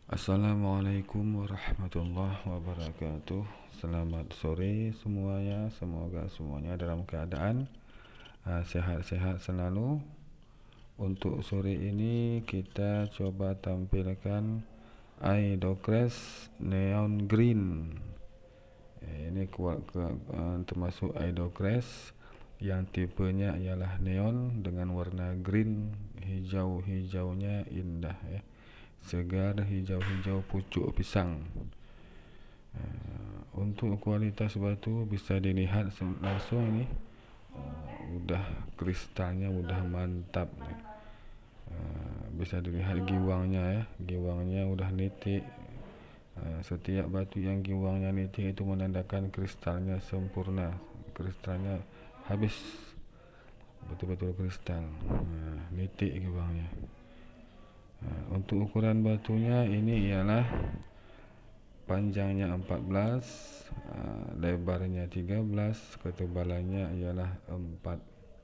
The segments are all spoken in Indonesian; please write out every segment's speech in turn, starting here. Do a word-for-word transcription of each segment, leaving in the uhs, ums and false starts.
Assalamualaikum warahmatullahi wabarakatuh. Selamat sore semuanya. Semoga semuanya dalam keadaan uh, sehat-sehat selalu. Untuk sore ini kita coba tampilkan Idocrest Neon Green. eh, Ini kuat ke, uh, termasuk Idocrest yang tipenya ialah neon dengan warna green, hijau-hijaunya indah ya. Segar hijau-hijau pucuk pisang. Uh, untuk kualitas batu bisa dilihat langsung ini. Uh, udah kristalnya udah mantap. Uh, bisa dilihat giwangnya ya, giwangnya udah nitik. Uh, setiap batu yang giwangnya nitik itu menandakan kristalnya sempurna, kristalnya habis, betul-betul kristal. Uh, nitik giwangnya. Uh, untuk ukuran batunya ini ialah panjangnya empat belas, uh, lebarnya tiga belas, ketebalannya ialah empat.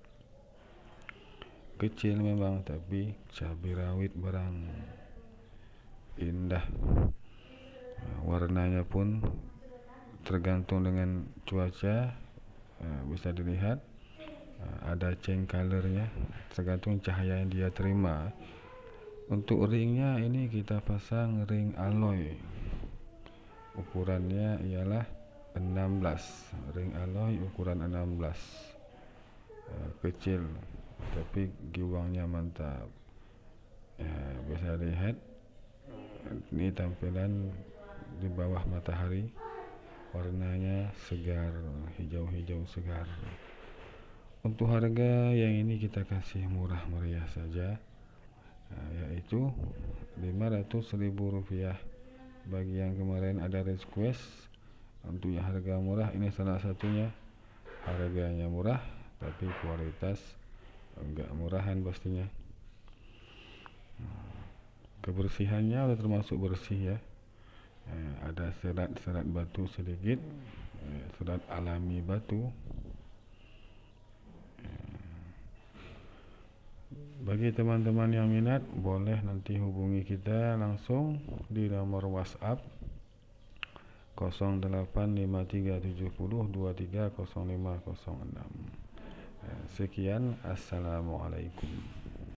Kecil memang tapi cabai rawit barang indah. Uh, warnanya pun tergantung dengan cuaca, uh, bisa dilihat. Uh, ada change colornya tergantung cahaya yang dia terima. Untuk ringnya ini kita pasang ring alloy. Ukurannya ialah enam belas. Ring alloy ukuran enam belas. Uh, kecil tapi giwangnya mantap. Uh, bisa lihat ini tampilan di bawah matahari. Warnanya segar, hijau-hijau segar. Untuk harga yang ini kita kasih murah meriah saja. Nah, yaitu lima ratus ribu rupiah. Bagi yang kemarin ada request untuk yang harga murah, ini salah satunya. Harganya murah tapi kualitas enggak murahan pastinya. Kebersihannya sudah termasuk bersih ya. Eh, ada serat-serat batu sedikit, eh, serat alami batu. Bagi teman-teman yang minat, boleh nanti hubungi kita langsung di nomor WhatsApp nol delapan lima tiga tujuh nol dua tiga nol lima nol enam. Sekian, assalamualaikum.